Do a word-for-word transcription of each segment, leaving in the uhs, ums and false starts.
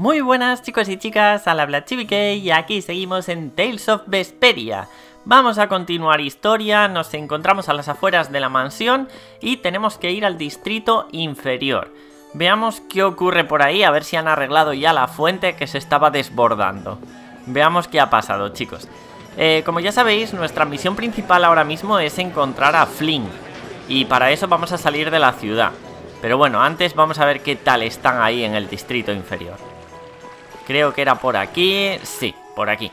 Muy buenas chicos y chicas, al habla Chibi-K y aquí seguimos en Tales of Vesperia. Vamos a continuar historia, nos encontramos a las afueras de la mansión y tenemos que ir al distrito inferior. Veamos qué ocurre por ahí, a ver si han arreglado ya la fuente que se estaba desbordando. Veamos qué ha pasado, chicos. Eh, como ya sabéis, nuestra misión principal ahora mismo es encontrar a Flynn. Y para eso vamos a salir de la ciudad. Pero bueno, antes vamos a ver qué tal están ahí en el distrito inferior. Creo que era por aquí. Sí, por aquí.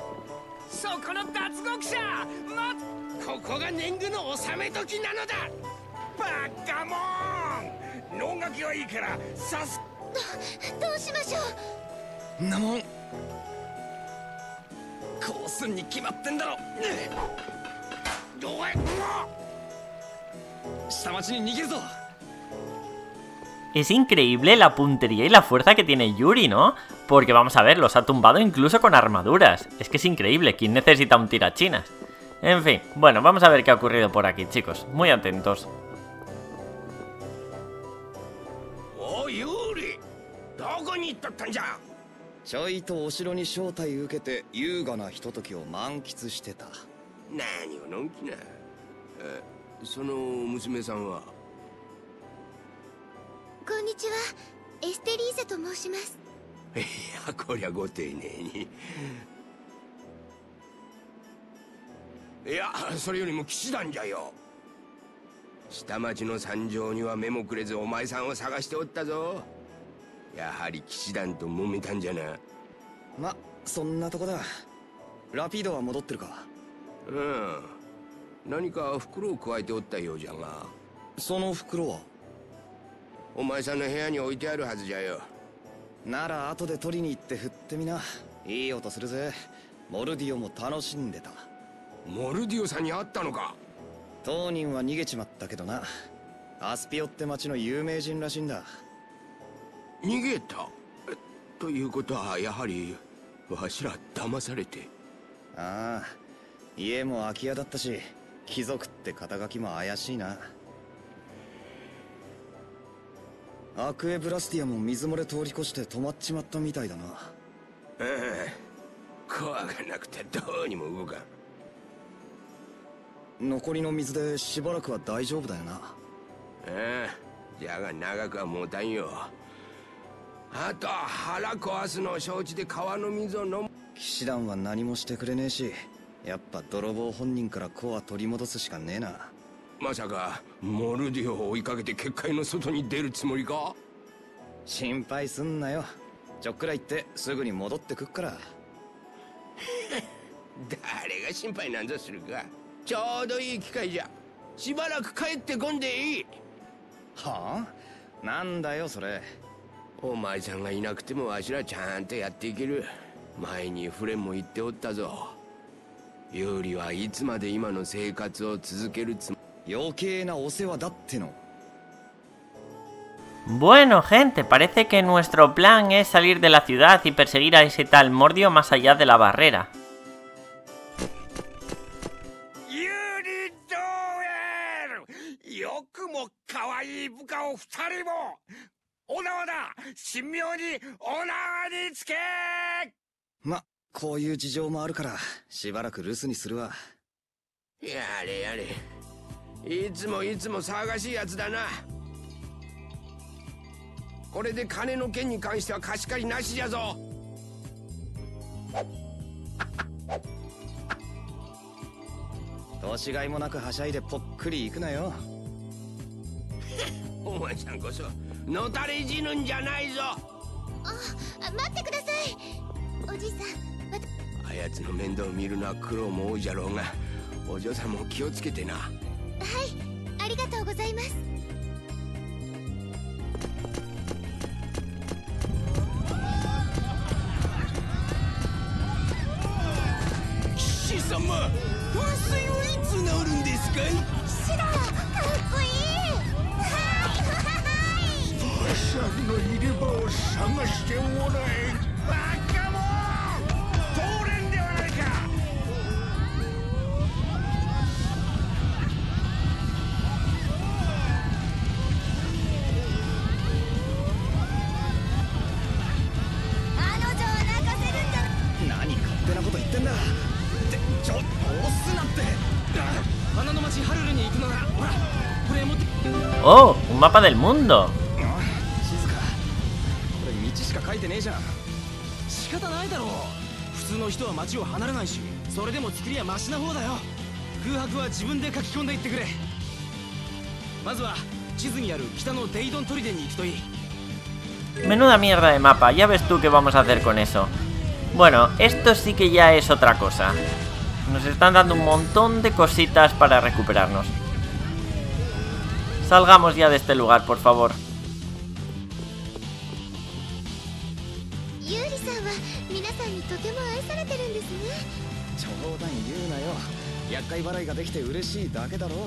Es increíble la puntería y la fuerza que tiene Yuri, ¿no? Porque vamos a ver, los ha tumbado incluso con armaduras. Es que es increíble, ¿quién necesita un tirachinas? En fin, bueno, vamos a ver qué ha ocurrido por aquí, chicos. Muy atentos. ¡Oh, Yuri! ¿Dónde estás? ¿Qué? こんにちは、エステリーゼと申します。 いや、こりゃご丁寧に。いや、それよりも騎士団じゃよ。下町の惨状には目もくれずお前さんを探しておったぞ。やはり騎士団と揉めたんじゃな。 ま、そんなとこだ。ラピードは戻ってるか。 うん。何か袋を加えておったようじゃが。 その袋はお前さんの部屋に置いてあるはずじゃよ。 なら後で取りに行って振ってみな。いい音するぜ。モルディオも楽しんでた。 モルディオさんに会ったのか。 当人は逃げちまったけどな。アスピオって町の有名人らしいんだ。 逃げたということはやはりわしら騙されて。 ああ、家も空き家だったし、貴族って肩書きも怪しいな。アクエブラスティアも水漏れ通り越して止まっちまったみたいだな。ああ、怖がなくてどうにも動かん。 残りの水でしばらくは大丈夫だよな。ああ、じゃが長くは持たんよ。あと腹壊すのを承知で川の水を飲む。 騎士団は何もしてくれねえし、やっぱ泥棒本人からコア取り戻すしかねえな。 まさかモルディオを追いかけて結界の外に出るつもりか。 心配すんなよ。ちょっくら行ってすぐに戻ってくっから。 誰が心配なんぞするか。ちょうどいい機会じゃ。しばらく帰ってこんでいい。 はあ？なんだよそれ。 お前さんがいなくてもわしらちゃんとやっていける。前にフレンも言っておったぞ。ユーリはいつまで今の生活を続けるつもり。 Bueno, gente, parece que nuestro plan es salir de la ciudad y perseguir a ese tal Mordio más allá de la barrera. Ma, こういう事情もあるからしばらく留守にするわ。 やれやれ。 いつもいつも騒がしいやつだな。これで金の件に関しては貸し借りなしじゃぞ。 年がいもなくはしゃいでぽっくり行くなよ。 お前さんこそのたれ死ぬんじゃないぞ。 あ、待ってください。おじさん。 あやつの面倒を見るのは苦労も多いじゃろうが、お嬢さんも気をつけてな。 はい、ありがとうございます。 騎士様、噴水はいつ治るんですかい？ 騎士だ、かっこいい。はいはい。 シャフの入れ歯を探してもらえ。バカもん、通れんではないか。 こと言ってんだ。ってちょ押すなって。花の町ハルルに行くのならほらこれ持って。 ¡Oh! ¡Un mapa del mundo! 静か、これ道しか書いてねえじゃん。仕方ないだろう。普通の人は町を離れないし、それでも作りはマシな方だよ。空白は自分で書き込んでいってくれ。まずは地図にある北のデイドン砦に行くといい。 Menuda mierda de mapa, ya ves tú qué vamos a hacer con eso. Bueno, esto sí que ya es otra cosa. Nos están dando un montón de cositas para recuperarnos. Salgamos ya de este lugar, por favor. Yuri-sanは皆さんにとても愛されてるんですね。 冗談言うなよ。厄介払いができて嬉しいだけだろ。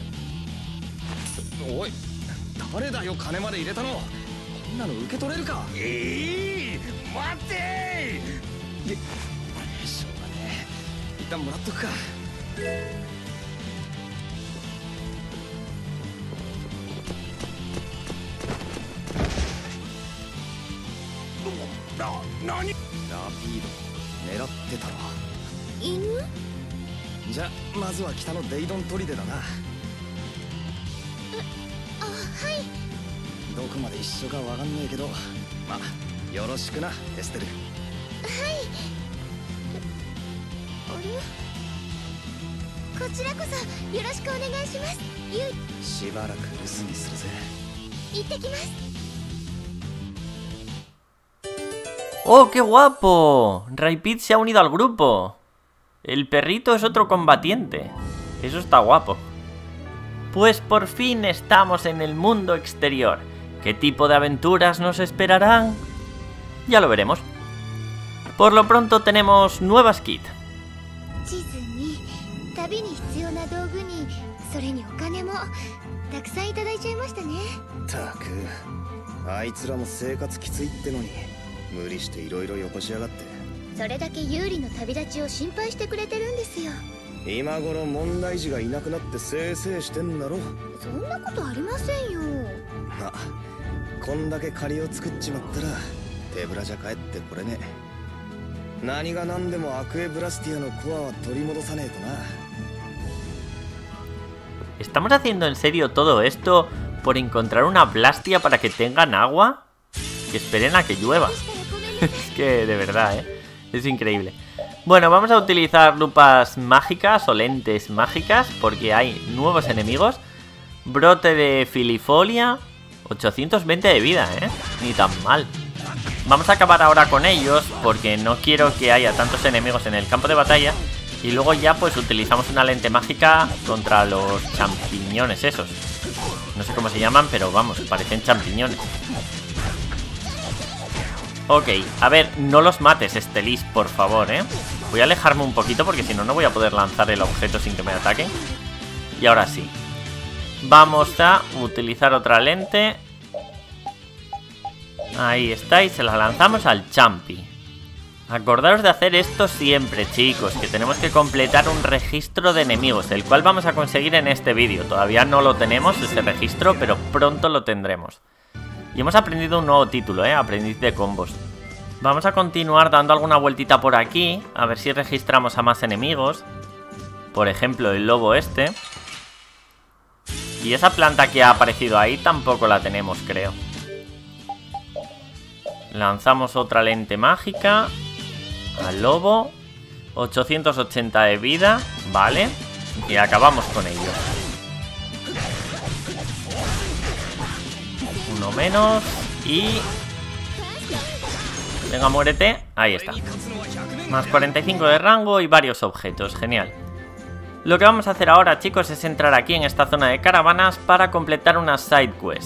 おい、誰だよ金まで入れたの。こんなの受け取れるか。ええー、待ってー。で、しょうがねえ。一旦もらっとくか。な、なに？ラピード狙ってたろ。 犬？ じゃあまずは北のデイドン砦だな。 あ、はい。 どこまで一緒かわかんねえけど、まあよろしくなエステル。 はい。あれ？こちらこそよろしくお願いします。ゆい。 しばらく留守にするぜ。 行ってきます。 ¡Oh, qué guapo! Raipid se ha unido al grupo. El perrito es otro combatiente. Eso está guapo. Pues por fin estamos en el mundo exterior. ¿Qué tipo de aventuras nos esperarán? Ya lo veremos. Por lo pronto tenemos nuevas kit. 地図に旅に必要な道具にそれにお金もたくさんいただいちゃいましたね。 たく、あいつらも生活きついってのに無理していろいろよこしやがって。 それだけ有利の旅立ちを心配してくれてるんですよ。 今頃問題児がいなくなってせいせいしてんだろ。 そんなことありませんよ。 まあこんだけ借りを作っちまったら手ぶらじゃ帰ってこれねえ。何が何でもアクエブラスティアのコアは取り戻さねえとな。 ¿Estamos haciendo en serio todo esto por encontrar una Blastia para que tengan agua? Que esperen a que llueva. Es que de verdad, ¿eh? Es increíble. Bueno, vamos a utilizar lupas mágicas o lentes mágicas porque hay nuevos enemigos. Brote de filifolia. ochocientos veinte de vida, ¿eh? Ni tan mal. Vamos a acabar ahora con ellos porque no quiero que haya tantos enemigos en el campo de batalla. Y luego ya pues utilizamos una lente mágica contra los champiñones esos. No sé cómo se llaman, pero vamos, parecen champiñones. Ok, a ver, no los mates, Estelis, por favor, ¿eh? Voy a alejarme un poquito porque si no, no voy a poder lanzar el objeto sin que me ataquen. Y ahora sí. Vamos a utilizar otra lente. Ahí está, y se la lanzamos al champi. Acordaros de hacer esto siempre, chicos, que tenemos que completar un registro de enemigos, el cual vamos a conseguir en este vídeo. Todavía no lo tenemos, ese registro, pero pronto lo tendremos. Y hemos aprendido un nuevo título, ¿eh? Aprendiz de combos. Vamos a continuar dando alguna vueltita por aquí, a ver si registramos a más enemigos. Por ejemplo, el lobo este. Y esa planta que ha aparecido ahí tampoco la tenemos, creo. Lanzamos otra lente mágica al lobo. ochocientos ochenta de vida, vale. Y acabamos con ellos. Uno menos. Y... venga, muérete. Ahí está. Más cuarenta y cinco de rango y varios objetos, genial. Lo que vamos a hacer ahora, chicos, es entrar aquí en esta zona de caravanas para completar una side quest.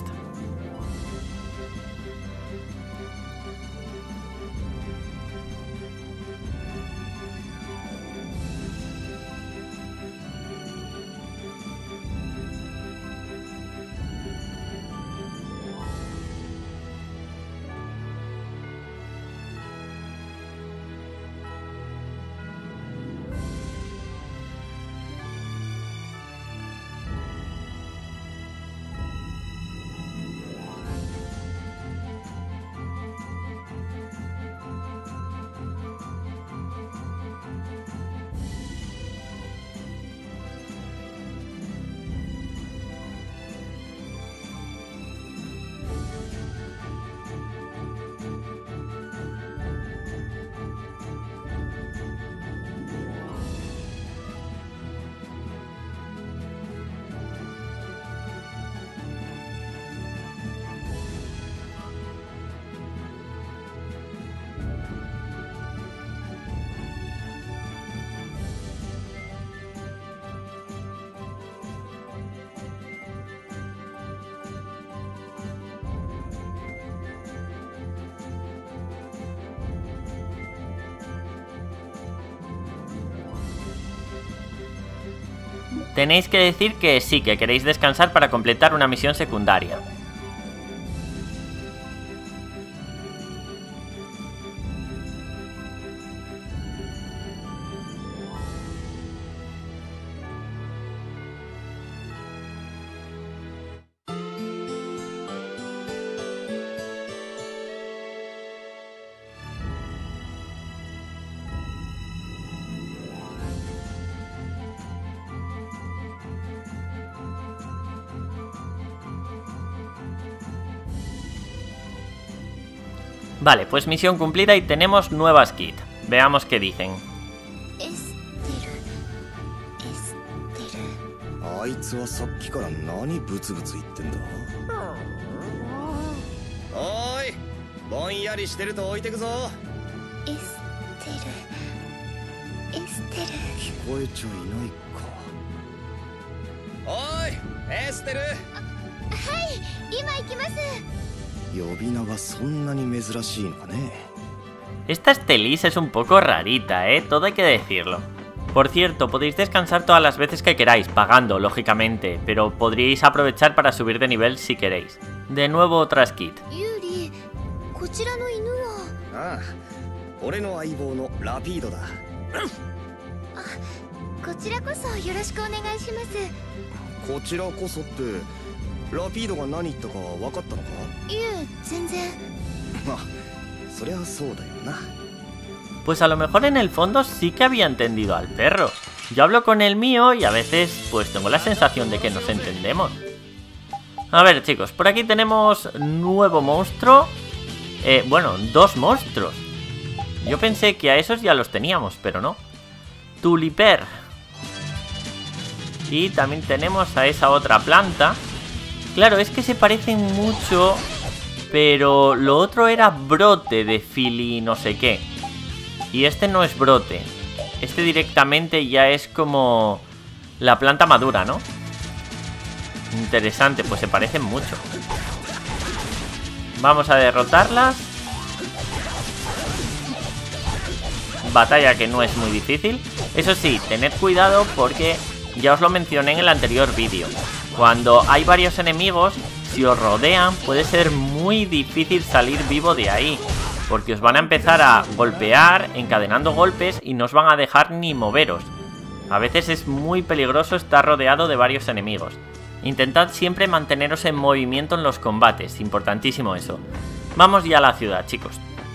Tenéis que decir que sí, que queréis descansar para completar una misión secundaria. Vale, pues misión cumplida y tenemos nuevas kit. Veamos qué dicen. エステルエステルあいつはさっきから何ブツブツ言ってんだ。おーい、ぼんやりしてると置いてくぞ。 エステルエステル聞こえちゃいないか。おーいエステル。 はい今行きます。 呼び名がそんなに珍しいのかね。 Esta Estelis es un poco rarita, ¿eh? Todo hay que decirlo. Por cierto, podéis descansar todas las veces que queráis, pagando, lógicamente, pero podríais aprovechar para subir de nivel si queréis. De nuevo otras kit. ユーリ、こちらの犬は。 ああ、俺の相棒のラピードだ。 こちらこそよろしくお願いします。 こちらこそってラピードが何言ったか分かったのか。 いえ、全然。 まあ、そりゃそうだよな。 Pues a lo mejor en el fondo sí que había entendido al perro. Yo hablo con el mío y a veces pues tengo la sensación de que nos entendemos. A ver chicos, por aquí tenemos nuevo monstruo. Eh, bueno, dos monstruos. Yo pensé que a esos ya los teníamos, pero no. Tuliper. Y también tenemos a esa otra planta. Claro, es que se parecen mucho, pero lo otro era brote de fili no sé qué. Y este no es brote. Este directamente ya es como la planta madura, ¿no? Interesante, pues se parecen mucho. Vamos a derrotarlas. Batalla que no es muy difícil. Eso sí, tened cuidado porque ya os lo mencioné en el anterior vídeo. Cuando hay varios enemigos, si os rodean, puede ser muy difícil salir vivo de ahí. Porque os van a empezar a golpear, encadenando golpes y no os van a dejar ni moveros. A veces es muy peligroso estar rodeado de varios enemigos. Intentad siempre manteneros en movimiento en los combates, importantísimo eso. Vamos ya a la ciudad, chicos.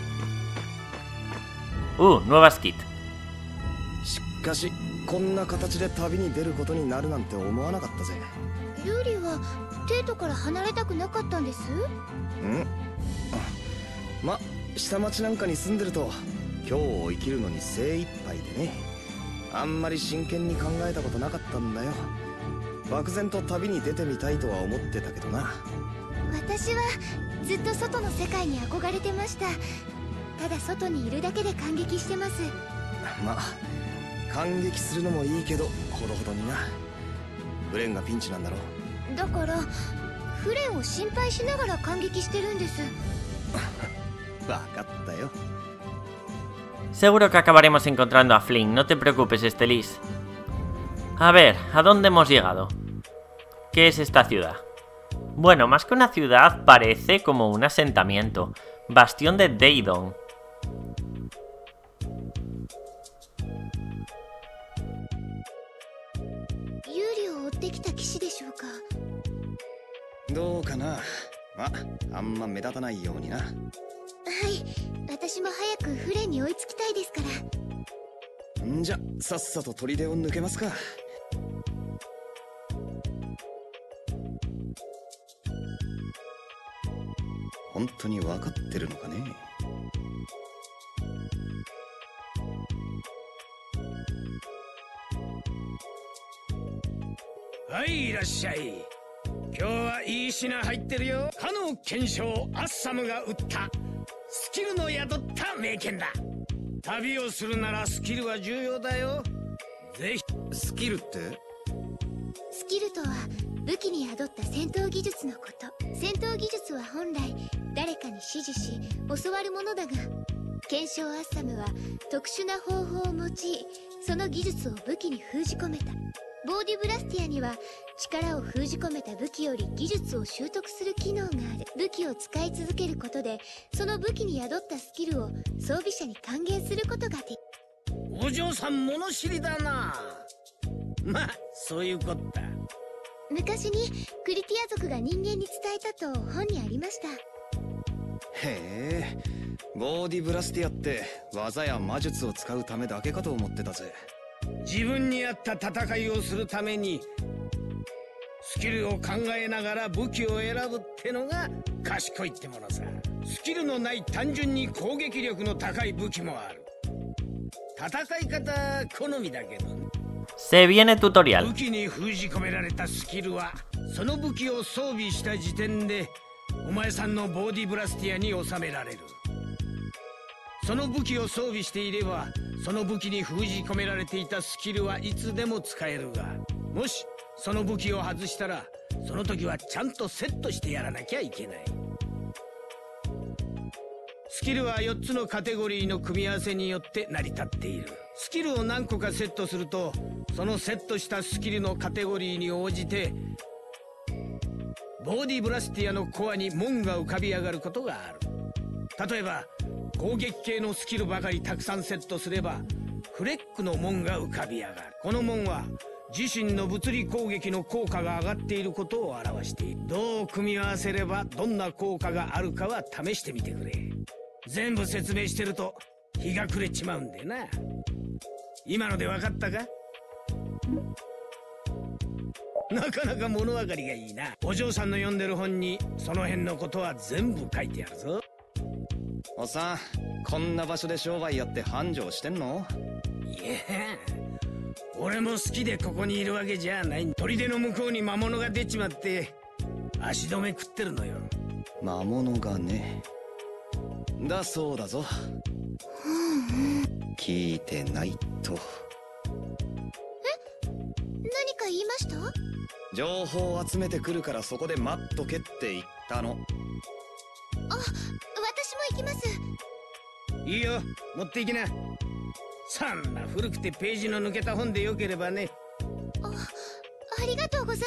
Uh, nuevas kit. しかしこんな形で旅に出ることになるなんて思わなかったぜ。 ユーリはテートから離れたくなかったんです。 うん。ま、下町なんかに住んでると今日を生きるのに精一杯でね。あんまり真剣に考えたことなかったんだよ。漠然と旅に出てみたいとは思ってたけどな。 私はずっと外の世界に憧れてました。ただ外にいるだけで感激してます。 まあ感激するのもいいけどほどほどにな。フレンがピンチなんだろう。 だからフレンを心配しながら感激してるんです。 わかったよ。 Seguro que acabaremos encontrando a Flynn, no te preocupes, Estelis. A ver, ¿a dónde hemos llegado? ¿Qué es esta ciudad? Bueno, más que una ciudad, parece como un asentamiento. Bastión de Deidon. Yuriを追ってきた騎士でしょうか。 どうかな。まあ、あんま目立たないようにな。 はい、私も早くフレンに追いつきたいですから。 んじゃ、さっさと砦を抜けますか。本当に分かってるのかね。 はい、いらっしゃい。今日はいい品入ってるよ。かの賢将アッサムが打ったスキルの宿った名剣だ。旅をするならスキルは重要だよ。ぜひ。 スキルって？ スキルとは武器に宿った戦闘技術のこと。戦闘技術は本来誰かに指示し教わるものだが、賢将アッサムは特殊な方法を用いその技術を武器に封じ込めた。 ボーディブラスティアには力を封じ込めた武器より技術を習得する機能がある。武器を使い続けることでその武器に宿ったスキルを装備者に還元することができる。 お嬢さん物知りだな。まあそういうこった。 昔にクリティア族が人間に伝えたと本にありました。 へえ、ボーディブラスティアって技や魔術を使うためだけかと思ってたぜ。 自分に合った戦いをするためにスキルを考えながら武器を選ぶってのが賢いってものさ。スキルのない単純に攻撃力の高い武器もある。戦い方好みだけどね。 Se viene tutorial. 武器に封じ込められたスキルはその武器を装備した時点でお前さんのボーディブラスティアに収められる。その武器を装備していればその武器に封じ込められていたスキルはいつでも使えるが、もしその武器を外したらその時はちゃんとセットしてやらなきゃいけない。スキルはよっつのカテゴリーの組み合わせによって成り立っている。スキルを何個かセットするとそのセットしたスキルのカテゴリーに応じてボーディブラスティアのコアに門が浮かび上がることがある。例えば攻撃系のスキルばかりたくさんセットすればフレックの門が浮かび上がる。この門は自身の物理攻撃の効果が上がっていることを表している。どう組み合わせればどんな効果があるかは試してみてくれ。全部説明してると日が暮れちまうんでな。今ので分かったか？なかなか物分かりがいいな。お嬢さんの読んでる本にその辺のことは全部書いてあるぞ。 おっさん、こんな場所で商売やって繁盛してんの？ いや、俺も好きでここにいるわけじゃない。砦の向こうに魔物が出ちまって足止め食ってるのよ。 魔物がね。だそうだぞ。聞いてないと。 え？何か言いました？ 情報を集めてくるからそこで待っとけって言ったの。 あ、私も行きます。 いいよ、持っていきな。そんな古くてページの抜けた本でよければね。 あ、ありがとうございます。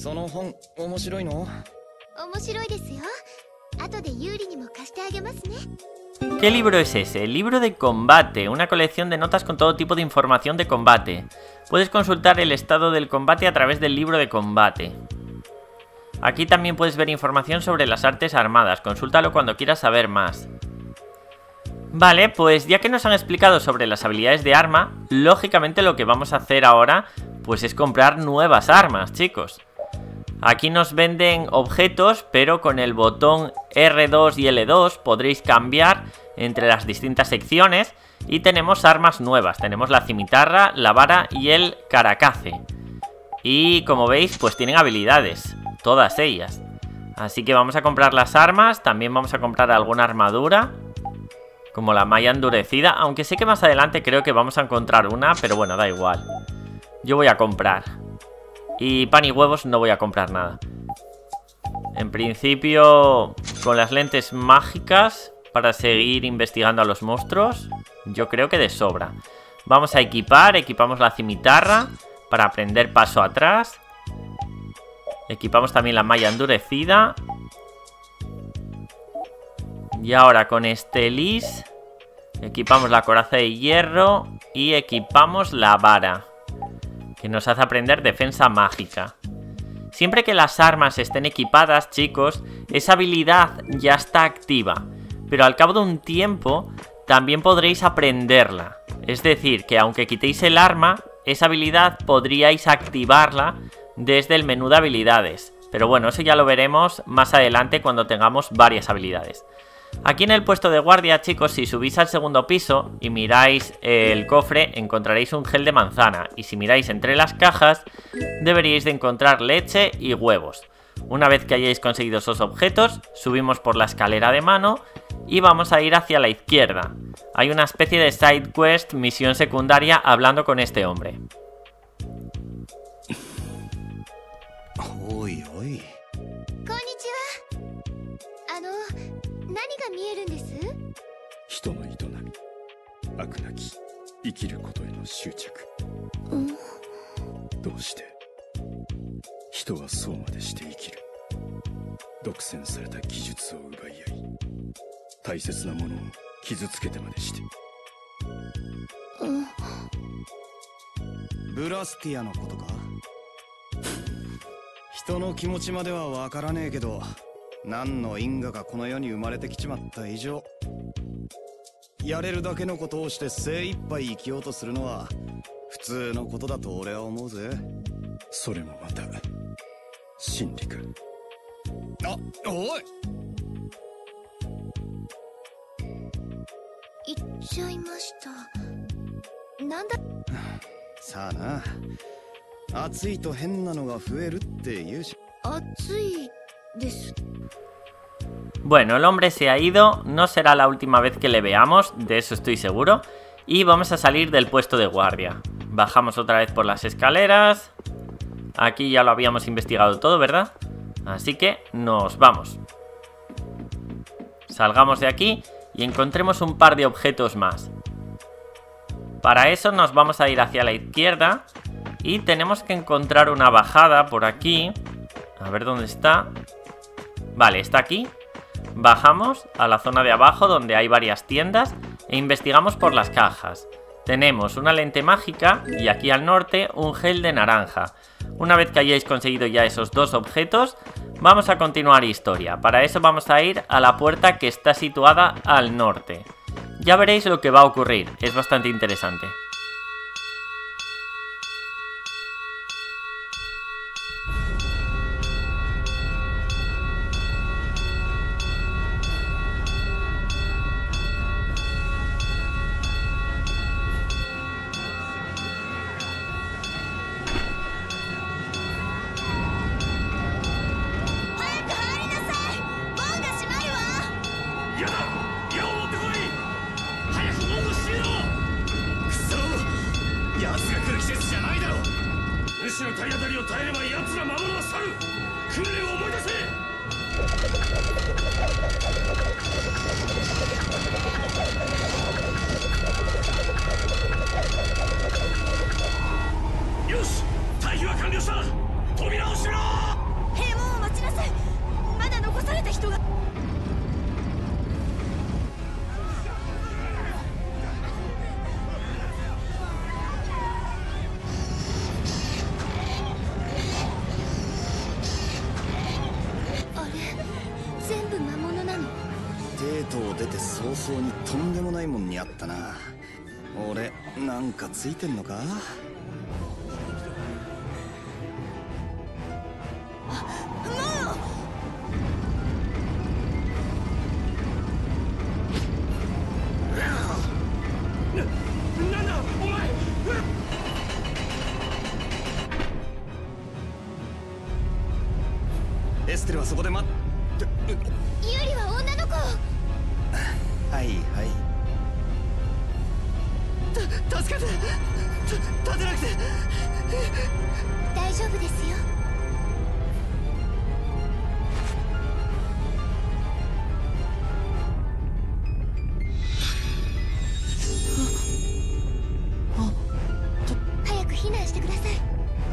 その本面白いの？ 面白いですよ。後で有利にも貸してあげますね。 ¿Qué libro es ese? El libro de combate, una colección de notas con todo tipo de información de combate. Puedes consultar el estado del combate a través del libro de combate. Aquí también puedes ver información sobre las artes armadas, consúltalo cuando quieras saber más. Vale, pues ya que nos han explicado sobre las habilidades de arma, lógicamente lo que vamos a hacer ahora pues es comprar nuevas armas, chicos. Aquí nos venden objetos, pero con el botón R dos y L dos podréis cambiar entre las distintas secciones y tenemos armas nuevas. Tenemos la cimitarra, la vara y el caracace. Y como veis, pues tienen habilidades, todas ellas. Así que vamos a comprar las armas, también vamos a comprar alguna armadura, como la malla endurecida, aunque sé que más adelante creo que vamos a encontrar una, pero bueno, da igual. Yo voy a comprar. Y pan y huevos no voy a comprar nada. En principio, con las lentes mágicas para seguir investigando a los monstruos, yo creo que de sobra. Vamos a equipar, equipamos la cimitarra para aprender paso atrás. Equipamos también la malla endurecida. Y ahora con este lis equipamos la coraza de hierro y equipamos la vara, que nos hace aprender defensa mágica. Siempre que las armas estén equipadas, chicos, esa habilidad ya está activa, pero al cabo de un tiempo también podréis aprenderla. Es decir, que aunque quitéis el arma, esa habilidad podríais activarla desde el menú de habilidades. Pero bueno, eso ya lo veremos más adelante cuando tengamos varias habilidades. Aquí en el puesto de guardia, chicos, si subís al segundo piso y miráis el cofre, encontraréis un gel de manzana. Y si miráis entre las cajas, deberíais de encontrar leche y huevos. Una vez que hayáis conseguido esos objetos, subimos por la escalera de mano y vamos a ir hacia la izquierda. Hay una especie de side quest, misión secundaria, hablando con este hombre. Uy, uy. 何が見えるんです？ 人の営み、 悪なき生きることへの執着。どうして人はそうまでして生きる。独占された技術を奪い合い、大切なものを傷つけてまでして。 ブラスティアのことか。人の気持ちまではわからねえけど、何の因果かこの世に生まれてきちまった以上、やれるだけのことをして精一杯生きようとするのは普通のことだと俺は思うぜ。 それもまた真理か。 あ、おい、 言っちゃいました。なんだ。 さあな、暑いと変なのが増えるって言うし。 暑いです。 Bueno, el hombre se ha ido, no será la última vez que le veamos, de eso estoy seguro. Y vamos a salir del puesto de guardia. Bajamos otra vez por las escaleras. Aquí ya lo habíamos investigado todo, ¿verdad? Así que nos vamos. Salgamos de aquí y encontremos un par de objetos más. Para eso nos vamos a ir hacia la izquierda y tenemos que encontrar una bajada por aquí. A ver dónde está. Vale, está aquí. Bajamos a la zona de abajo donde hay varias tiendas e investigamos por las cajas. Tenemos una lente mágica y aquí al norte un gel de naranja. Una vez que hayáis conseguido ya esos dos objetos, vamos a continuar historia. Para eso vamos a ir a la puerta que está situada al norte. Ya veréis lo que va a ocurrir, es bastante interesante. デートを出て早々にとんでもないもんにあったな。俺なんかついてんのか。エステルはそこで待って。 ユリは女の子。 はいはい。た助けて。た立てなくて。 大丈夫ですよ。早く避難してください。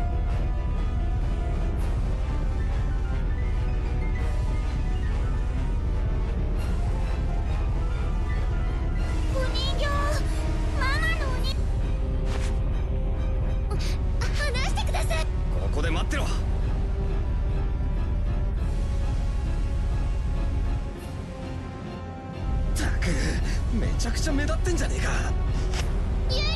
めちゃくちゃ目立ってんじゃねえか。 ユリ。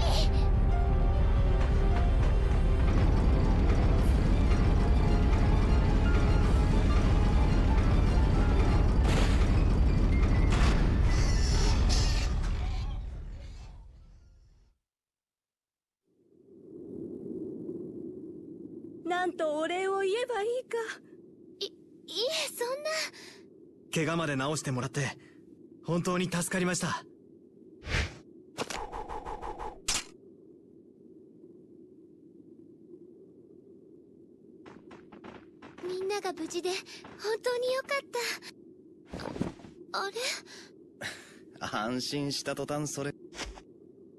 なんとお礼を言えばいいか。 い、いえ、そんな。 怪我まで治してもらって本当に助かりました。 みんなが無事で本当によかった。あ、あれ？ 安心した途端それ。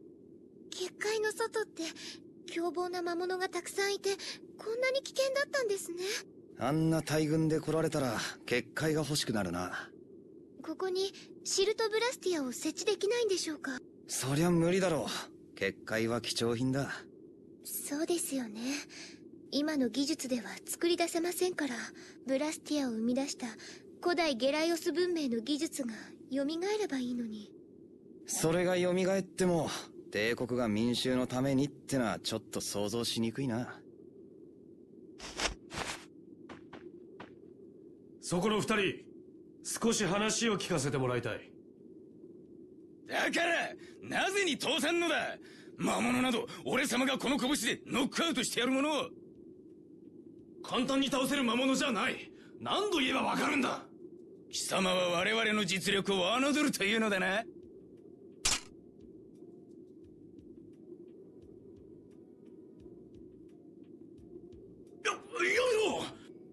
凶暴な魔物がたくさんいて、こんなに危険だったんですね。 あんな大群で来られたら結界が欲しくなるな。 ここにシルトブラスティアを設置できないんでしょうか？ そりゃ無理だろう。結界は貴重品だ。 そうですよね。今の技術では作り出せませんから、ブラスティアを生み出した古代ゲライオス文明の技術が蘇ればいいのに。 それが蘇っても帝国が民衆のためにってのはちょっと想像しにくいな。 そこの二人、少し話を聞かせてもらいたい。 だからなぜに倒産のだ。魔物など俺様がこの拳でノックアウトしてやるもの。 簡単に倒せる魔物じゃない。何度言えばわかるんだ。 貴様は我々の実力を侮るというのだな。や、やめろ。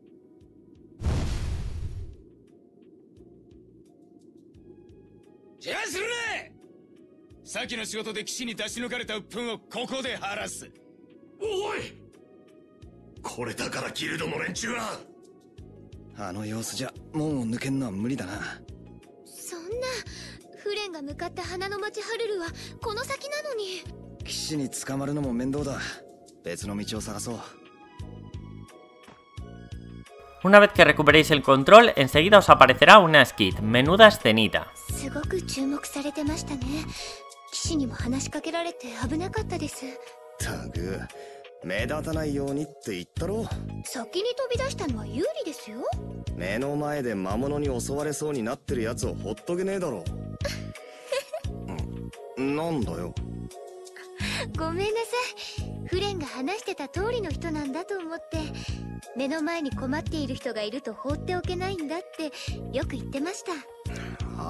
じゃあするな。先の仕事で騎士に出し抜かれた鬱憤をここで晴らす。 おい、これだからギルドの連中は。 あの様子じゃ門を抜けんのは無理だな。 そんな、フレンが向かった花の町ハルルはこの先なのに。 騎士に捕まるのも面倒だ。別の道を探そう。 Una vez que recuperéis el control, enseguida os aparecerá una skit. Menuda escenita. すごく注目されてましたね。騎士にも話しかけられて危なかったです。 たく、目立たないようにって言ったろ。 先に飛び出したのは有利ですよ。 目の前で魔物に襲われそうになってるやつをほっとけねえだろ。なんだよ。 ごめんなさい。フレンが話してた通りの人なんだと思って。目の前に困っている人がいると放っておけないんだってよく言ってました。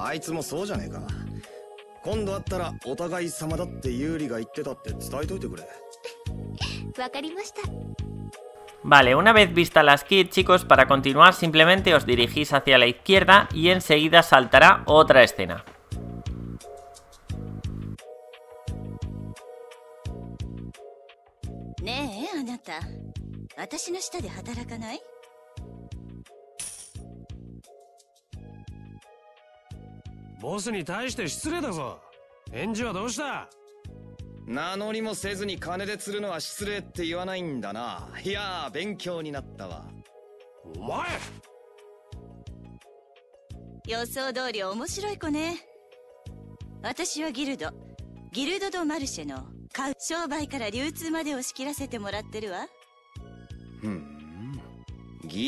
あいつもそうじゃねえか。今度会ったらお互い様だって有利が言ってたって伝えといてくれ。 わかりました。 Vale, una vez vista la skit, chicos, para continuar simplemente os dirigís hacia la izquierda y enseguida saltará otra escena. ねえ、あなた、私の下で働かない？ ボスに対して失礼だぞ。返事はどうした？ 名乗りもせずに金で釣るのは失礼って言わないんだな。いやー、勉強になったわ。 お前！ 予想通り面白い子ね。私はギルド、ギルド・ド・マルシェの買う商売から流通までを仕切らせてもらってるわ。 ふん、ギ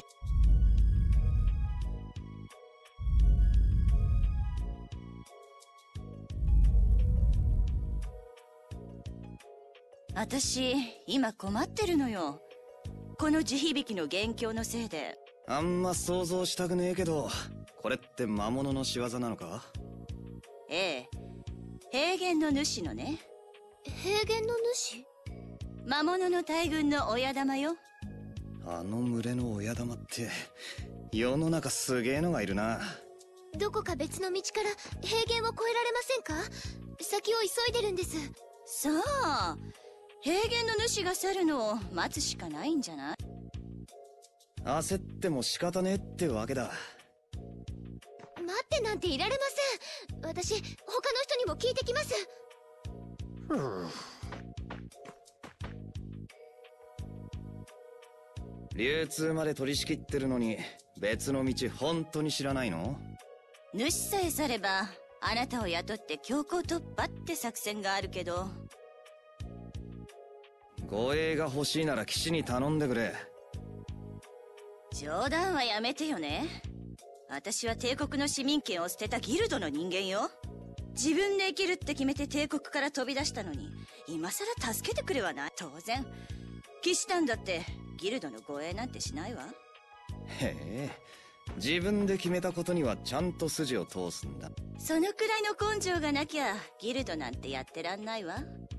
私、今困ってるのよ。この地響きの元凶のせいで。 あんま想像したくねえけど、これって魔物の仕業なのか？ ええ、平原の主のね。 平原の主？ 魔物の大群の親玉よ。 あの群れの親玉って、世の中すげえのがいるな。 どこか別の道から平原を越えられませんか？先を急いでるんです。 さあ、平原の主が去るのを待つしかないんじゃない？ 焦っても仕方ねえってわけだ。 待ってなんていられません。私、他の人にも聞いてきます。 流通まで取り仕切ってるのに別の道本当に知らないの？ 主さえ去ればあなたを雇って強行突破って作戦があるけど。 護衛が欲しいなら騎士に頼んでくれ。 冗談はやめてよね。私は帝国の市民権を捨てたギルドの人間よ。自分で生きるって決めて帝国から飛び出したのに今さら助けてくれはない。当然騎士団だってギルドの護衛なんてしないわ。 へえ、自分で決めたことにはちゃんと筋を通すんだ。 そのくらいの根性がなきゃギルドなんてやってらんないわ。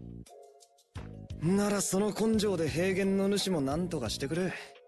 ならその根性で平原の主も何とかしてくれ。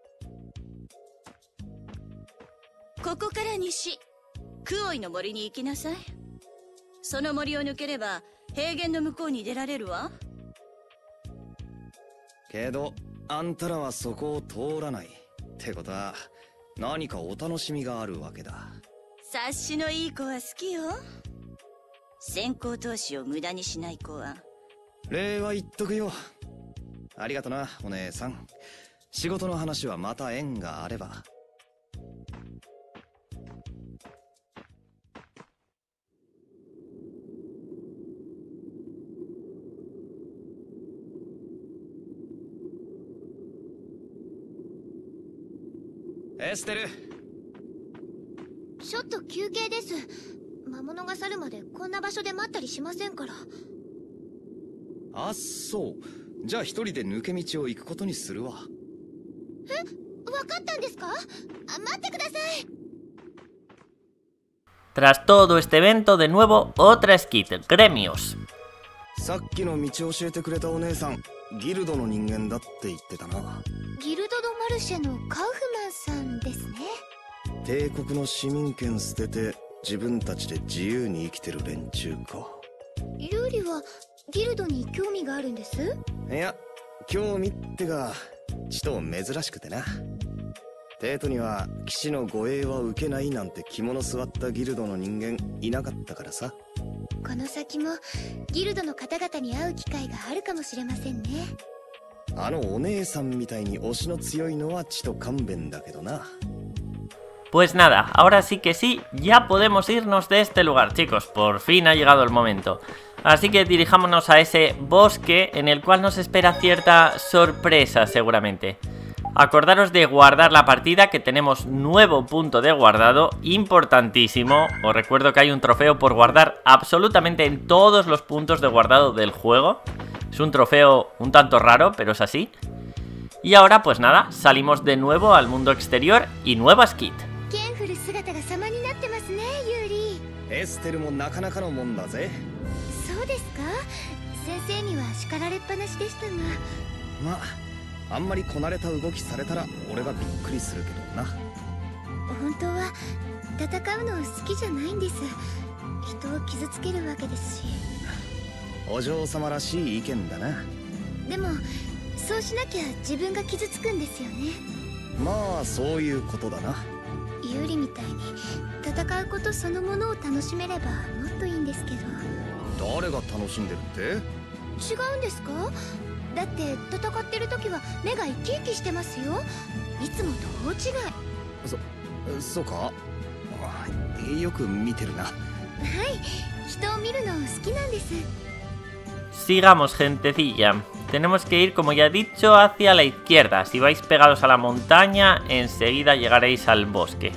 ここから西、クオイの森に行きなさい。その森を抜ければ平原の向こうに出られるわ。 けどあんたらはそこを通らない。ってことは何かお楽しみがあるわけだ。 察しのいい子は好きよ。先行投資を無駄にしない子は。 礼は言っとくよ。ありがとなお姉さん。仕事の話はまた縁があれば。エステル、 ちょっと休憩です。魔物が去るまでこんな場所で待ったりしませんから。 あっそう。じゃあ一人で抜け道を行くことにするわ。 え、分かったんですか？あ、待ってください。 Tras todo este evento, de nuevo, otra skit, gremios. さっきの道を教えてくれたお姉さん、ギルドの人間だって言ってたな。 ギルド・ド・マルシェのカウフマンさんですね。 帝国の市民権捨てて自分たちで自由に生きてる連中か。 ユーリはギルドに興味があるんです？ いや、興味ってがちと珍しくてな。帝都には騎士の護衛は受けないなんて肝の据わったギルドの人間いなかったからさ。 この先もギルドの方々に会う機会があるかもしれませんね。 あのお姉さんみたいに推しの強いのはちと勘弁だけどな。 Pues nada, ahora sí que sí, ya podemos irnos de este lugar, chicos, por fin ha llegado el momento. Así que dirijámonos a ese bosque en el cual nos espera cierta sorpresa seguramente. Acordaros de guardar la partida, que tenemos nuevo punto de guardado, importantísimo. Os recuerdo que hay un trofeo por guardar absolutamente en todos los puntos de guardado del juego. Es un trofeo un tanto raro, pero es así. Y ahora pues nada, salimos de nuevo al mundo exterior y nueva skit. エステルもなかなかのもんだぜ。 そうですか？先生には叱られっぱなしでしたが。 まあ、あんまりこなれた動きされたら俺がびっくりするけどな。 本当は戦うの好きじゃないんです。人を傷つけるわけですし。 お嬢様らしい意見だな。 でもそうしなきゃ自分が傷つくんですよね。 まあそういうことだな。 ユーリみたいに戦うことそのものを楽しめればもっといいんですけど。 誰が楽しんでるって？ 違うんですか？だって戦ってる時は目が生き生きしてますよ。いつもと大違い。 そ、そうか？よく見てるな。はい、 人を見るの好きなんです。 Sigamos, gentecilla. Tenemos que ir, como ya he dicho, hacia la izquierda. Si vais pegados a la montaña, enseguida llegaréis al bosque.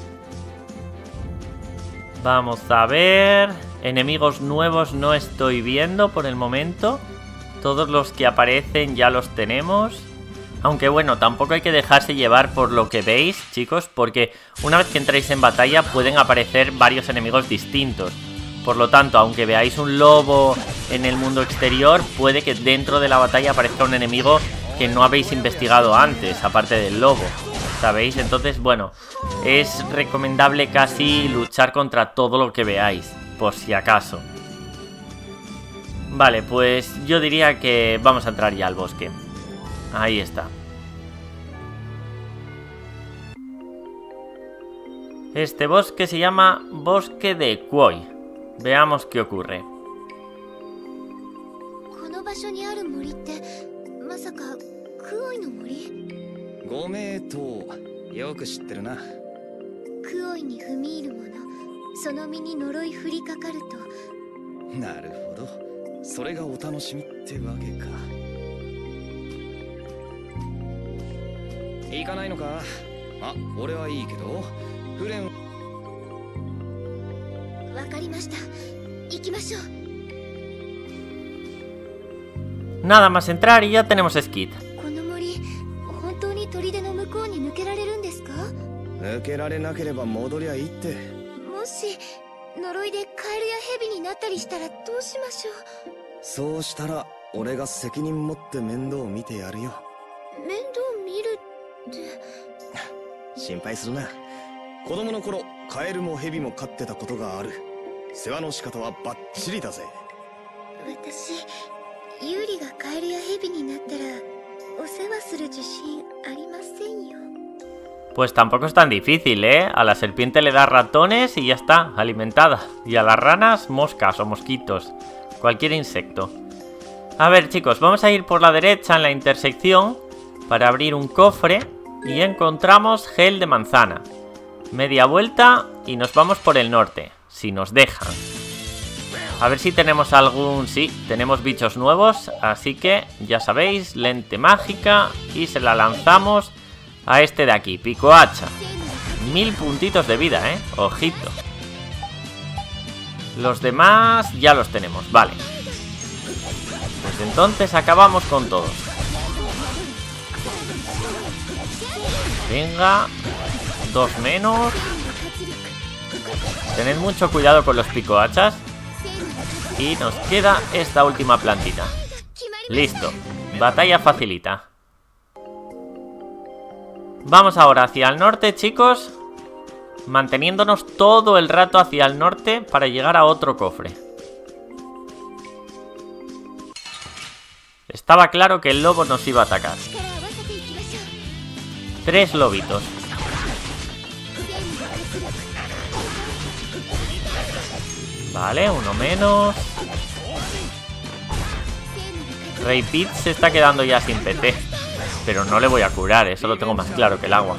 Vamos a ver... Enemigos nuevos no estoy viendo por el momento. Todos los que aparecen ya los tenemos. Aunque bueno, tampoco hay que dejarse llevar por lo que veis, chicos, porque una vez que entráis en batalla pueden aparecer varios enemigos distintos. Por lo tanto, aunque veáis un lobo en el mundo exterior, puede que dentro de la batalla aparezca un enemigo que no habéis investigado antes, aparte del lobo, ¿sabéis? Entonces, bueno, es recomendable casi luchar contra todo lo que veáis, por si acaso. Vale, pues yo diría que vamos a entrar ya al bosque. Ahí está. Este bosque se llama Bosque de Kuoi. Veamos qué ocurre. この場所にある森ってまさかクオイの森？ ご名答、よく知ってるな。 クオイに踏み入る者、その身に呪い降りかかると。 なるほど、それがお楽しみってわけか。行かないのか？あ、俺はいいけど、フレン。 わかりました。行きましょう。 Nada más entrar y ya tenemos skit. この森、本当に砦の向こうに抜けられるんですか？ 抜けられなければ戻りゃいいって。 もし呪いでカエルやヘビになったりしたらどうしましょう？ そうしたら俺が責任持って面倒見てやるよ。 面倒見るって。 心配するな。子供の頃カエルもヘビも飼ってたことがある。世話の仕方はバッチリだぜ。 私ユーリがカエルやヘビになったらお世話する自信ありませんよ。 Pues tampoco es tan difícil, ¿eh? A la serpiente le das ratones y ya está, alimentada. Y a las ranas, moscas o mosquitos. Cualquier insecto. A ver, chicos, vamos a ir por la derecha en la intersección para abrir un cofre y encontramos gel de manzana. Media vuelta y nos vamos por el norte, si nos dejan. A ver si tenemos algún... Sí, tenemos bichos nuevos, así que ya sabéis, lente mágica y se la lanzamos a este de aquí, pico hacha. Mil puntitos de vida, ¿eh? Ojito. Los demás ya los tenemos, vale. Pues entonces acabamos con todos. Venga. Dos menos. Tened mucho cuidado con los picohachas. Y nos queda esta última plantita. Listo. Batalla facilita. Vamos ahora hacia el norte, chicos. Manteniéndonos todo el rato hacia el norte para llegar a otro cofre. Estaba claro que el lobo nos iba a atacar. Tres lobitos. Vale, uno menos. Rey Pit se está quedando ya sin P T. Pero no le voy a curar, eso lo tengo más claro que el agua.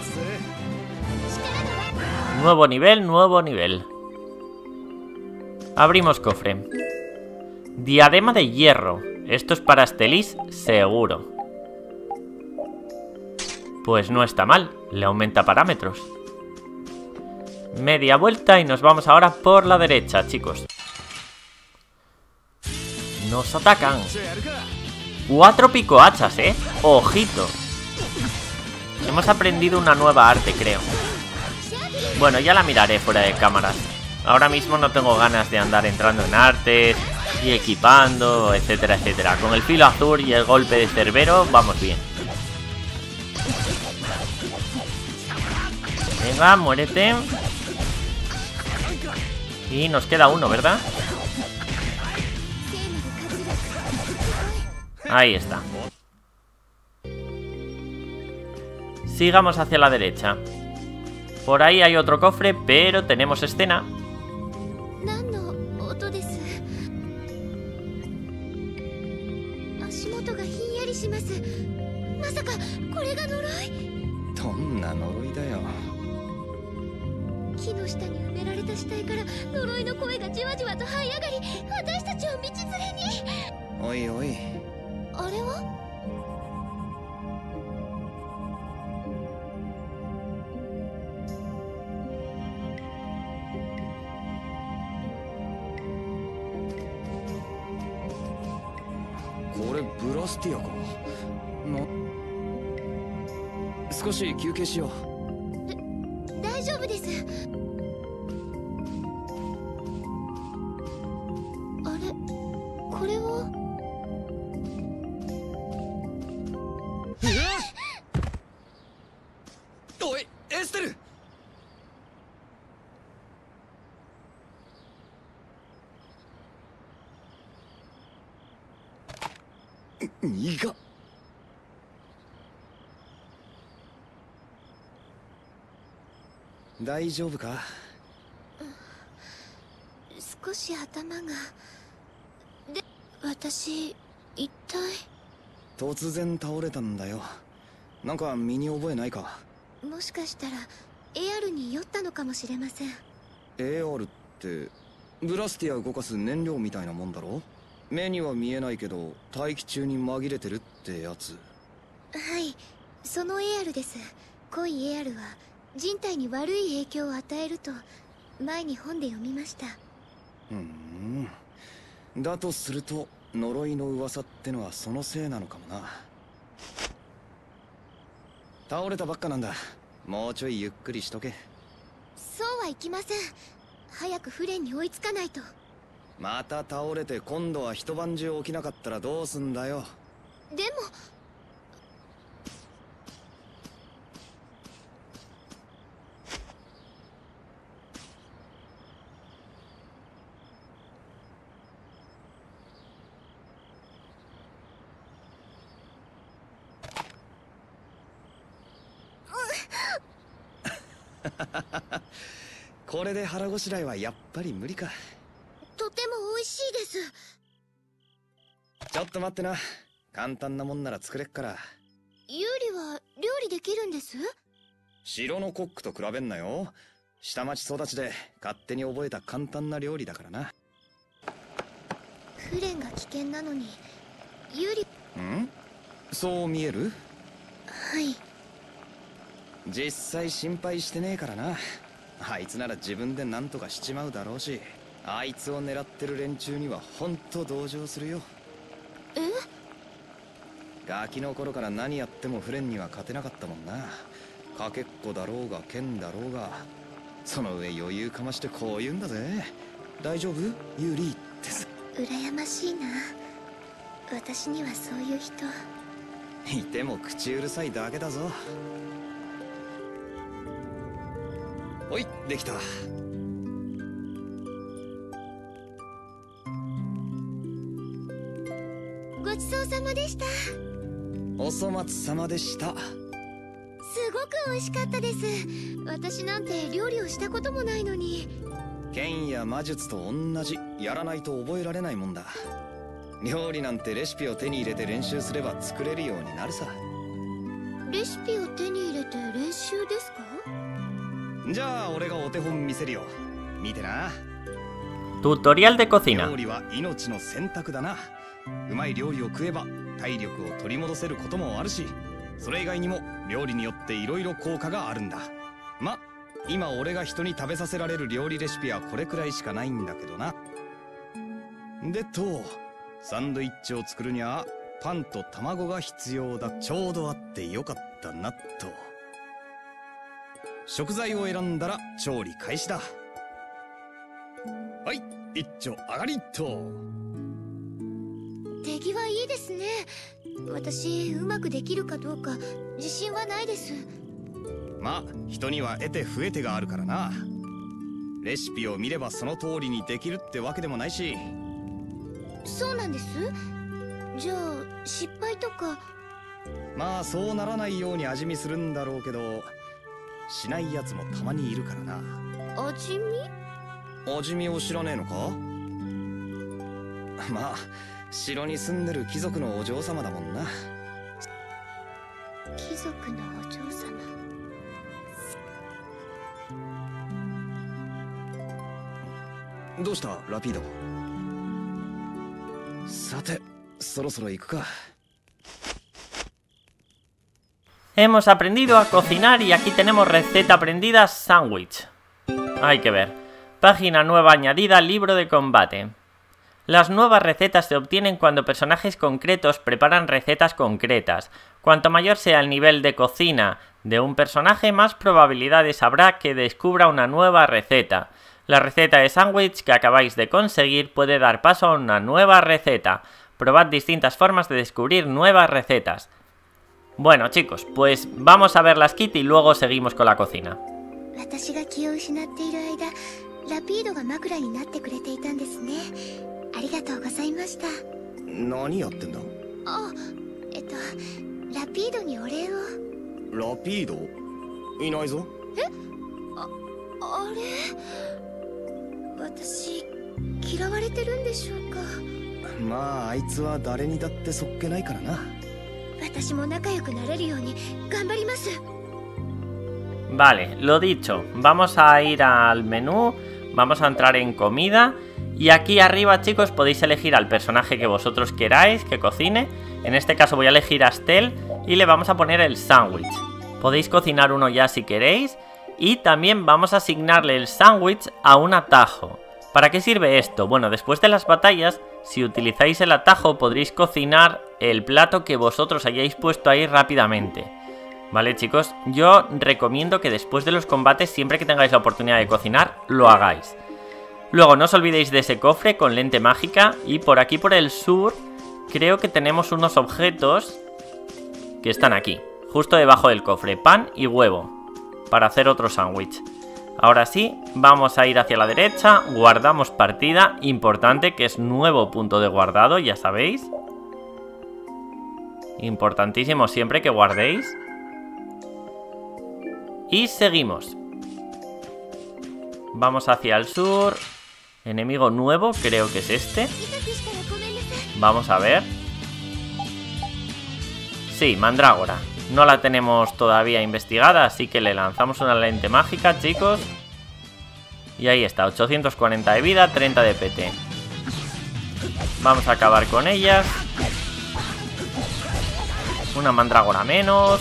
Nuevo nivel, nuevo nivel. Abrimos cofre. Diadema de hierro. Esto es para Stelis, seguro. Pues no está mal, le aumenta parámetros. Media vuelta y nos vamos ahora por la derecha, chicos. Nos atacan. Cuatro picohachas, ¿eh? Ojito. Hemos aprendido una nueva arte, creo. Bueno, ya la miraré fuera de cámaras. Ahora mismo no tengo ganas de andar entrando en artes y equipando, etcétera, etcétera. Con el filo azul y el golpe de Cerbero vamos bien. Venga, muérete. Y nos queda uno, ¿verdad? Ahí está. Sigamos hacia la derecha. Por ahí hay otro cofre, pero tenemos escena. Oi, oi. ¿Koreブラスティアか? 少し休憩しよう。 大丈夫です。あれ、これは？ おい、エステル。いが。大丈夫か？ 少し頭が。で、私一体。 突然倒れたんだよ。なんか身に覚えないか？ もしかしたらエーアールに酔ったのかもしれません。 エーアールってブラスティア動かす燃料みたいなもんだろ？目には見えないけど大気中に紛れてるってやつ。 はい、その エーアールです。濃い エーアール は人体に悪い影響を与えると前に本で読みました。 ふん、だとすると呪いの噂ってのはそのせいなのかもな。倒れたばっかなんだ。もうちょいゆっくりしとけ。 そうはいきません。早くフレンに追いつかないと。 また倒れて今度は一晩中起きなかったらどうすんだよ。 でもこれで腹ごしらえはやっぱり無理か。 とても美味しいです。 ちょっと待ってな。簡単なもんなら作れっから。 ユーリは料理できるんです？ 城のコックと比べんなよ。下町育ちで勝手に覚えた簡単な料理だからな。 フレンが危険なのにユーリ。 ん？そう見える？ はい。 実際心配してねえからな。あいつなら自分で何とかしちまうだろうし、あいつを狙ってる連中にはほんと同情するよ。 え？ ガキの頃から何やってもフレンには勝てなかったもんな。かけっこだろうが剣だろうが。その上余裕かましてこう言うんだぜ。大丈夫？ユーリってさ。 羨ましいな。私にはそういう人いても口うるさいだけだぞ。おい、できた。 ごちそうさまでした。 お粗末様でした。 すごく美味しかったです。私なんて料理をしたこともないのに。 剣や魔術と同じ。やらないと覚えられないもんだ。料理なんてレシピを手に入れて練習すれば作れるようになるさ。 レシピを手に入れて練習ですか？ じゃあ俺がお手本見せるよ。見てな。 Tutorial de cocina。 料理は命の選択だな。うまい料理を食えば体力を取り戻せることもあるし、それ以外にも料理によっていろいろ効果があるんだ。ま、今俺が人に食べさせられる料理レシピはこれくらいしかないんだけどな。でと、サンドイッチを作るにはパンと卵が必要だ。ちょうどあってよかったなと。食材を選んだら調理開始だ。はい、一丁上がりっと。 手際いいですね。私うまくできるかどうか自信はないです。 まあ人には得て増えてがあるからな。レシピを見ればその通りにできるってわけでもないし。 そうなんです。じゃあ失敗とか。 まあそうならないように味見するんだろうけど、しないやつもたまにいるからな。 味見？ 味見を知らねえのか？まあ城に住んでる貴族のお嬢様だもんな。 貴族のお嬢様。 どうしたラピード。さてそろそろ行くか。 Hemos aprendido a cocinar y aquí tenemos receta aprendida sándwich. Hay que ver. Página nueva añadida, libro de combate. Las nuevas recetas se obtienen cuando personajes concretos preparan recetas concretas. Cuanto mayor sea el nivel de cocina de un personaje, más probabilidades habrá que descubra una nueva receta. La receta de sándwich que acabáis de conseguir puede dar paso a una nueva receta. Probad distintas formas de descubrir nuevas recetas. Bueno chicos, pues vamos a ver las kits y luego seguimos con la cocina. 私が気を失っている間、ラピードが枕になってくれていたんですね。ありがとうございました。 何やってんだ？ あ、えっと、ラピードにお礼を。 ラピード？いないぞ。 え？あ、あれ？私、嫌われてるんでしょうか？ まあ、あいつは誰にだってそっけないからな。 私も仲良くなれるように頑張ります。 Vale, lo dicho, vamos a ir al menú, vamos a entrar en comida y aquí arriba chicos podéis elegir al personaje que vosotros queráis que cocine. En este caso voy a elegir a Estelle y le vamos a poner el sándwich. Podéis cocinar uno ya si queréis y también vamos a asignarle el sándwich a un atajo. ¿Para qué sirve esto? Bueno, después de las batallas, si utilizáis el atajo podréis cocinar el plato que vosotros hayáis puesto ahí rápidamente. Vale chicos, yo recomiendo que después de los combates, siempre que tengáis la oportunidad de cocinar, lo hagáis. Luego no os olvidéis de ese cofre con lente mágica y por aquí por el sur creo que tenemos unos objetos que están aquí, justo debajo del cofre, pan y huevo, para hacer otro sándwich. Ahora sí, vamos a ir hacia la derecha, guardamos partida, importante que es nuevo punto de guardado, ya sabéis. Importantísimo siempre que guardéis. Y seguimos. Vamos hacia el sur. Enemigo nuevo, creo que es este. Vamos a ver. Sí, mandrágora. No la tenemos todavía investigada, así que le lanzamos una lente mágica, chicos. Y ahí está, ochocientos cuarenta de vida, treinta de P T. Vamos a acabar con ellas. Una mandrágora menos.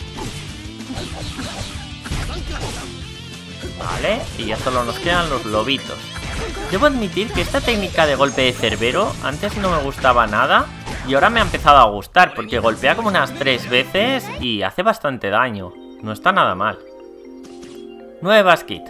Vale, y ya solo nos quedan los lobitos. Debo admitir que esta técnica de golpe de cerbero antes no me gustaba nada y ahora me ha empezado a gustar porque golpea como unas tres veces y hace bastante daño. No está nada mal. nueve Basket.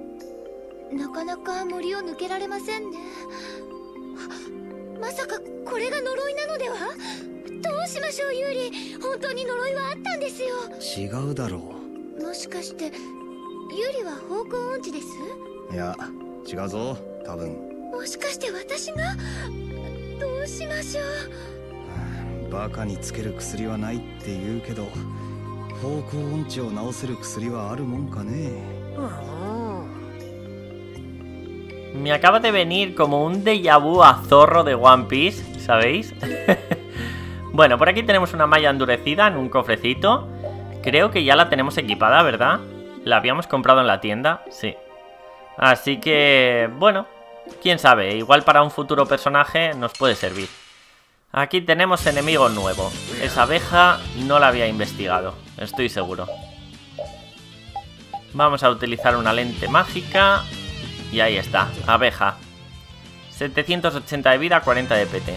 Me acaba de venir como un déjà vu a Zorro de One Piece, ¿sabéis? Bueno, por aquí tenemos una malla endurecida en un cofrecito. Creo que ya la tenemos equipada, ¿verdad? La habíamos comprado en la tienda, sí. Así que, bueno, quién sabe, igual para un futuro personaje nos puede servir. Aquí tenemos enemigo nuevo. Esa abeja no la había investigado, estoy seguro. Vamos a utilizar una lente mágica. Y ahí está, abeja. setecientos ochenta de vida, cuarenta de P T.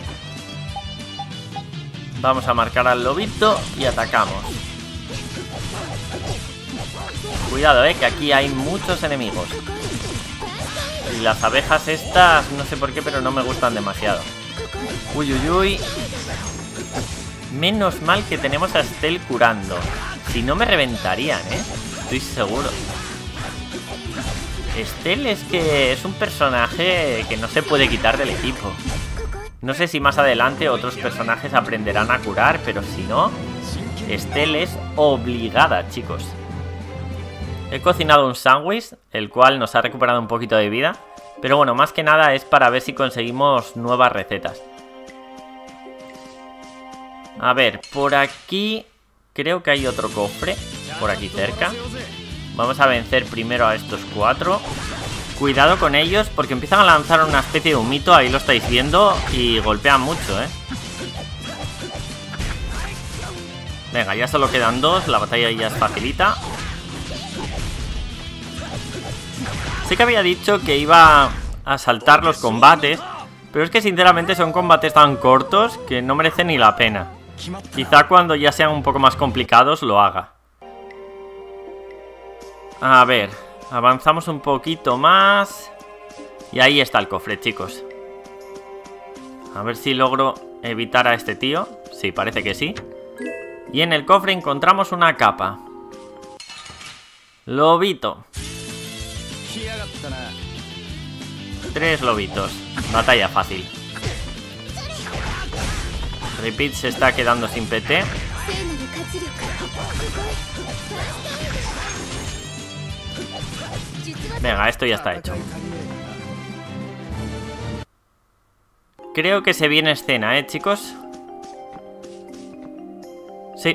Vamos a marcar al lobito y atacamos. Cuidado, eh, que aquí hay muchos enemigos. Y las abejas estas, no sé por qué, pero no me gustan demasiado. Uy, uy, uy. Menos mal que tenemos a Estelle curando. Si no me reventarían, eh. Estoy seguro. Estelle es que es un personaje que no se puede quitar del equipo. No sé si más adelante otros personajes aprenderán a curar, pero si no, Estelle es obligada, chicos. He cocinado un sándwich, el cual nos ha recuperado un poquito de vida. Pero bueno, más que nada es para ver si conseguimos nuevas recetas. A ver, por aquí creo que hay otro cofre, por aquí cerca. Vamos a vencer primero a estos cuatro. Cuidado con ellos porque empiezan a lanzar una especie de humito, ahí lo estáis viendo, y golpean mucho, ¿eh? Venga, ya solo quedan dos, la batalla ya es facilita. Sí que había dicho que iba a saltar los combates, pero es que sinceramente son combates tan cortos que no merecen ni la pena. Quizá cuando ya sean un poco más complicados lo haga. A ver, avanzamos un poquito más. Y ahí está el cofre, chicos. A ver si logro evitar a este tío. Sí, parece que sí. Y en el cofre encontramos una capa. Lobito. Tres lobitos. Batalla fácil. Repeat se está quedando sin P T. Venga, esto ya está hecho. Creo que se viene escena, ¿eh, chicos? Sí.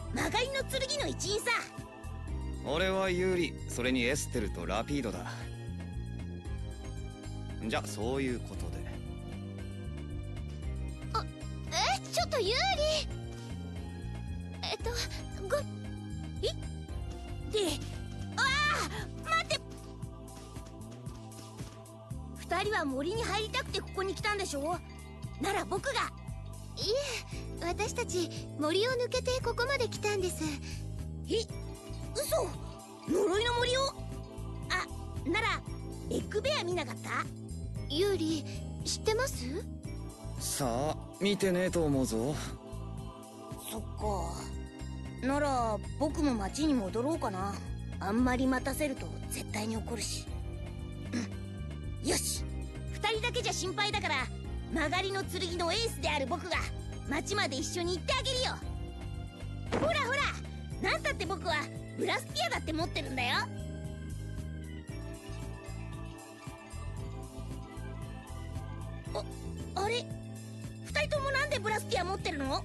曲がりの剣の一員さ。 俺はユーリ、それにエステルとラピードだ。じゃそういうことで。 あ、え、ちょっとユーリ。えっとごえで、ああ待って、二人は森に入りたくてここに来たんでしょ。なら僕が。 いえ、私たち森を抜けてここまで来たんです。 え、嘘。呪いの森を。あ、ならエッグベア見なかった？ ユーリ、知ってます？ さあ見てねえと思うぞ。 そっか。なら僕も町に戻ろうかな。あんまり待たせると絶対に怒るし。うん、よし。二人だけじゃ心配だから、曲がりの剣のエースである僕が町まで一緒に行ってあげるよ。ほらほら、なんたって僕はブラスピアだって持ってるんだよ。あ、あれ、二人ともなんでブラスピア持ってるの？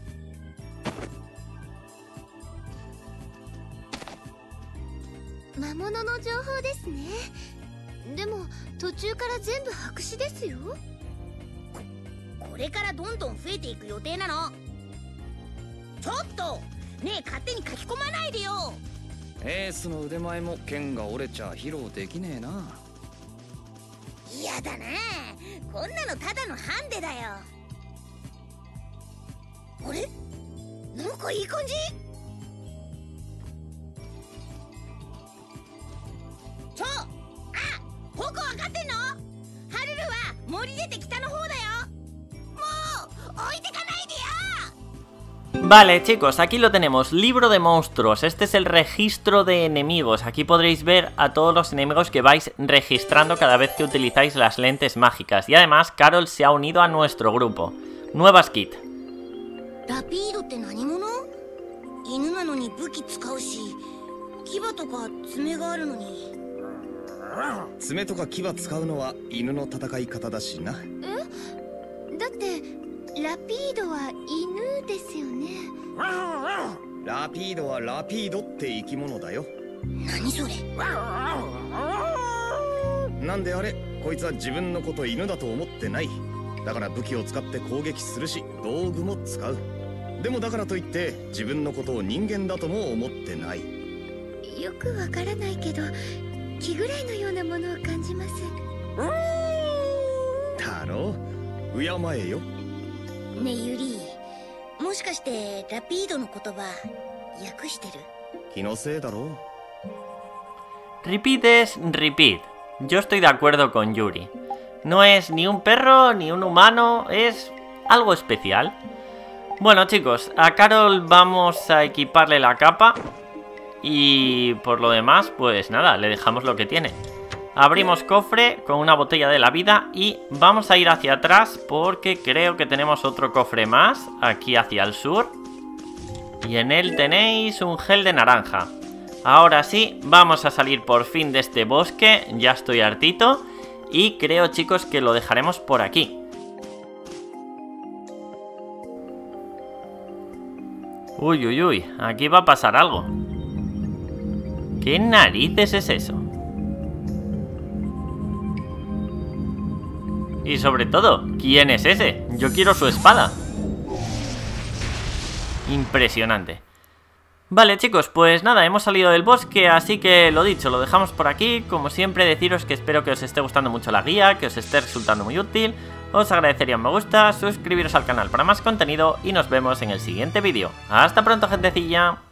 魔物の情報ですね。でも途中から全部白紙ですよ。 こ、これからどんどん増えていく予定なの。ちょっとねえ、勝手に書き込まないでよ。 エースの腕前も剣が折れちゃ披露できねえな。 嫌だな、こんなのただのハンデだよ。あれ、なんかいい感じ。ちょ、あ、方向分かってんの？ハルルは森出て北の方だよ。もう置いてかないでよ。 Vale, chicos, aquí lo tenemos, libro de monstruos. Este es el registro de enemigos. Aquí podréis ver a todos los enemigos que vais registrando cada vez que utilizáis las lentes mágicas. Y además, Carol se ha unido a nuestro grupo. Nuevas kit. ラピードって何者？犬なのに武器使うし、牙とか爪があるのに。 爪とか牙使うのは犬の戦い方だしな。 え？だってラピードは犬ですよね。 ラピードはラピードって生き物だよ。 何それ？ なんであれ、こいつは自分のこと犬だと思ってない。だから武器を使って攻撃するし、道具も使う。でもだからといって自分のことを人間だとも思ってない。 よくわからないけど気ぐらいのようなものを感じます。 だろう、敬えよ。 ねえユリ、もしかしてラピードの言葉訳してる？ 気のせいだろう。 Repeat es repeat. Yo estoy de acuerdo con Yuri. No es ni un perro ni un humano, es algo especial. Bueno, chicos, a Carol vamos a equiparle la capa. Y por lo demás, pues nada, le dejamos lo que tiene. Abrimos cofre con una botella de la vida y vamos a ir hacia atrás porque creo que tenemos otro cofre más aquí hacia el sur. Y en él tenéis un gel de naranja. Ahora sí, vamos a salir por fin de este bosque, ya estoy hartito. Y creo, chicos, que lo dejaremos por aquí. Uy, uy, uy, aquí va a pasar algo. ¿Qué narices es eso? Y sobre todo, ¿quién es ese? Yo quiero su espada. Impresionante. Vale, chicos, pues nada, hemos salido del bosque, así que lo dicho, lo dejamos por aquí. Como siempre, deciros que espero que os esté gustando mucho la guía, que os esté resultando muy útil. Os agradecería un me gusta, suscribiros al canal para más contenido y nos vemos en el siguiente vídeo. ¡Hasta pronto, gentecilla!